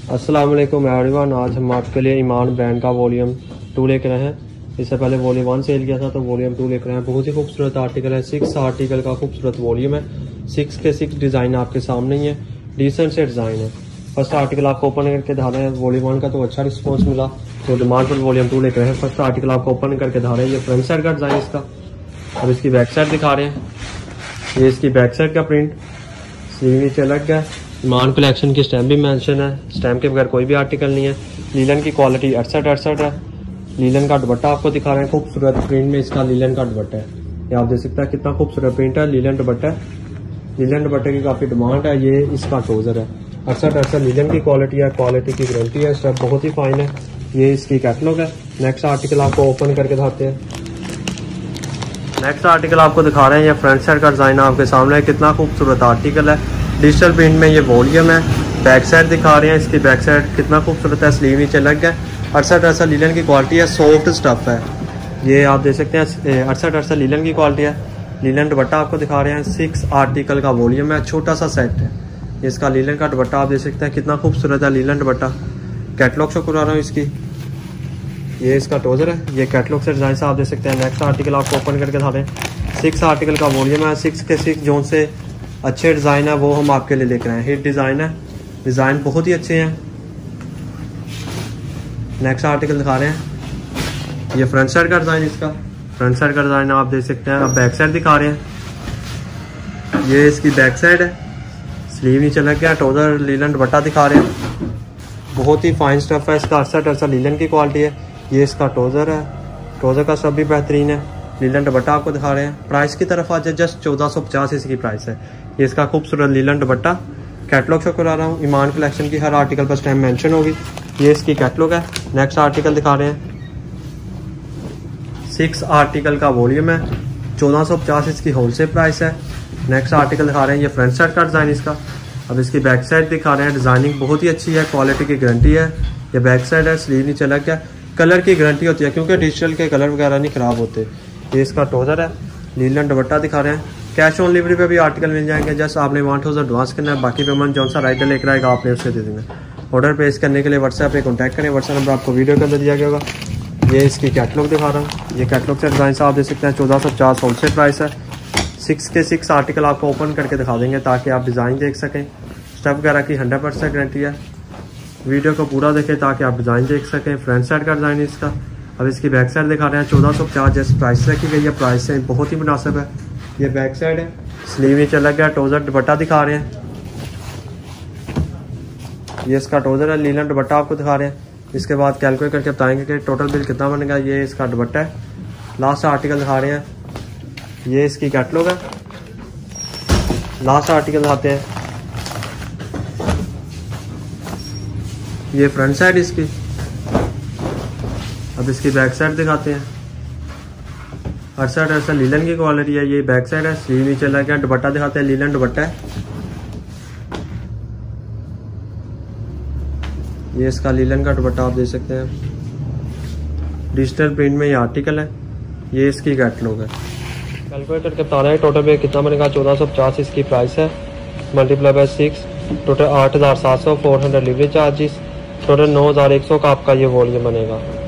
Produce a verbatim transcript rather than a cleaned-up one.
अस्सलाम वालेकुम एवरीवन। आज हम आपके लिए ईमान ब्रांड का वॉल्यूम टू लेकर आए हैं। इससे पहले वॉल्यूम वन सेल किया था तो वॉल्यूम टू लेकर आए हैं। बहुत ही खूबसूरत आर्टिकल है। सिक्स आर्टिकल का खूबसूरत वॉल्यूम है। सिक्स के सिक्स डिज़ाइन आपके सामने ही है। डिसेंट से डिज़ाइन है। फर्स्ट आर्टिकल आपको ओपन करके दिखा रहे हैं। वॉल्यूम वन का तो अच्छा रिस्पॉन्स मिला तो डिमांड पर वॉल्यूम टू लेकर आए हैं। फर्स्ट आर्टिकल आपको ओपन करके दिखा रहे हैं। ये फ्रंट साइड का डिज़ाइन इसका। अब इसकी बैक साइड दिखा रहे हैं। ये इसकी बैक साइड का प्रिंट, स्लीव नीचे लग गया। ईमान कलेक्शन की स्टैम्प भी मेंशन है। स्टैम्प के बगैर कोई भी आर्टिकल नहीं है। लीलन की क्वालिटी अड़सठ अड़सठ है। लीलन का दुपट्टा आपको दिखा रहे हैं। खूबसूरत प्रिंट में इसका लीलन का दुपट्टा है। ये आप देख सकते हैं कितना खूबसूरत प्रिंट है। लीलन दुपट्टा है। लीलन दुपट्टे की काफी डिमांड है। ये इसका ट्राउजर है। अड़सठ अड़सठ लीलन की क्वालिटी है। क्वालिटी की गारंटी है। स्टेप बहुत ही फाइन है। ये इसकी कैटलॉग है। नेक्स्ट आर्टिकल आपको ओपन करके दिखाते हैं। नेक्स्ट आर्टिकल आपको दिखा रहे हैं। ये फ्रंट साइड का डिजाइन आपके सामने है। कितना खूबसूरत आर्टिकल है। डिजिटल प्रिंट में ये वॉल्यूम है। बैक साइड दिखा रहे हैं। इसकी बैक साइड कितना खूबसूरत है। स्लीव नीचे लग गया। अड़सठ अड़सठ लीलन की क्वालिटी है। सॉफ्ट स्टफ है। ये आप देख सकते हैं अड़सठ अड़सठ लीलन की क्वालिटी है। लीलन दुपट्टा आपको दिखा रहे हैं। सिक्स आर्टिकल का वॉल्यूम है। छोटा सा सेट है। इसका लीलन का दुपट्टा आप देख सकते हैं कितना खूबसूरत है। लीलन दुपट्टा कैटलॉग शो करा रहा हूँ इसकी। ये इसका ट्राउजर है। ये कैटलॉग से डिजाइन से आप देख सकते हैं। नेक्स्ट आर्टिकल आपको ओपन करके दिखा रहे हैं। सिक्स आर्टिकल का वॉल्यूम है। सिक्स के सिक्स जोन से अच्छे डिज़ाइन है वो हम आपके लिए लेकर आए हैं। हिट डिज़ाइन है। डिज़ाइन बहुत ही अच्छे हैं। नेक्स्ट आर्टिकल दिखा रहे हैं। ये फ्रंट साइड का डिज़ाइन इसका। फ्रंट साइड का डिज़ाइन आप देख सकते हैं। अब बैक साइड दिखा रहे हैं। ये इसकी बैक साइड है। स्लीव नीचे लग गया। ट्राउजर लीलन दुपट्टा दिखा रहे हैं। बहुत ही फाइन स्टफ है। इसका अड़सठ अड़सठ लीलन की क्वालिटी है। ये इसका ट्राउजर है। ट्राउजर का सब भी बेहतरीन है। लीलन दुपट्टा आपको दिखा रहे हैं। प्राइस की तरफ आज जस्ट चौदह सौ पचास इसकी प्राइस है। ये इसका खूबसूरत लीलन दुपट्टा कैटलॉग शो करा रहा हूँ। ईमान कलेक्शन की हर आर्टिकल पर स्टैम्प मेंशन होगी। ये इसकी कैटलॉग है। नेक्स्ट आर्टिकल दिखा रहे हैं। सिक्स आर्टिकल का वॉल्यूम है। चौदह सौ पचास इसकी होलसेल प्राइस है। नेक्स्ट आर्टिकल दिखा रहे हैं। ये फ्रंट साइड का डिज़ाइन इसका। अब इसकी बैक साइड दिखा रहे हैं। डिज़ाइनिंग बहुत ही अच्छी है। क्वालिटी की गारंटी है। ये बैक साइड है। स्लीव नीचे लग गया। कलर की गारंटी होती है क्योंकि डिजिटल के कलर वगैरह नहीं खराब होते। ये इसका ट्राउजर है। लीलन दुपट्टा दिखा रहे हैं। कैश ऑन डिलीवरी पे भी आर्टिकल मिल जाएंगे। जस्ट आपने वन थाउजेंड एडवांस करना है। बाकी पेमेंट जौन सा राइडर लेकर आएगा आपने उससे दे देना। ऑर्डर प्लेस करने के लिए व्हाट्सएप पे कॉन्टैक्ट करें। व्हाट्सएप नंबर आपको वीडियो के अंदर दिया गया होगा। ये इसकी कैटलॉग दिखा रहा हूँ। ये कैटलॉग से डिज़ाइन से आप देख सकते हैं। चौदह सौ पचास होलसेल प्राइस है। सिक्स के सिक्स आर्टिकल आपको ओपन करके दिखा देंगे ताकि आप डिज़ाइन देख सकें। स्टफ वगैरह की हंड्रेड परसेंट गारंटी है। वीडियो को पूरा देखें ताकि आप डिज़ाइन देख सकें। फ्रंट साइड का डिज़ाइन इसका। अब इसकी बैक साइड दिखा रहे हैं। चौदह सौ पचास जैसे प्राइस रखी गई है। प्राइस से बहुत ही मुनासिब है। ये बैक साइड है। स्लीव नीचे लग गया। ट्राउजर दुपट्टा दिखा रहे हैं। ये इसका ट्राउजर है। लीलन दुपट्टा आपको दिखा रहे हैं। इसके बाद कैलकुलेट करके बताएंगे कि टोटल बिल कितना बनेगा। ये इसका दुपट्टा है। लास्ट आर्टिकल दिखा रहे हैं। ये इसकी कैटलॉग है। लास्ट आर्टिकल दिखाते हैं। ये फ्रंट साइड इसकी। अब इसकी बैक साइड दिखाते हैं। अड़सठ अड़सठ लीलन की क्वालिटी है। ये बैक साइड है। स्लीव नीचे लग गया। दुपट्टा दिखाते हैं। लीलन दुपट्टा है। ये इसका लीलन का दुपट्टा आप देख सकते हैं। डिजिटल प्रिंट में ये आर्टिकल है। ये इसकी कैटलॉग है। कैलकुलेट करके बता रहे हैं टोटल पे कितना बनेगा। चौदह सौ पचास इसकी प्राइस है। मल्टीप्लाई बाय सिक्स टोटल आठ हज़ार सात सौ four hundred delivery charges. Total नौ हज़ार एक सौ का आपका ये वॉल्यूम बनेगा।